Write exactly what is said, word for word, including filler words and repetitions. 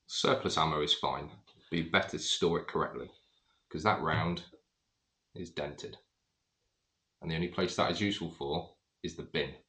Surplus ammo is fine, but you better store it correctly, because that round is dented. And the only place that is useful for is the bin.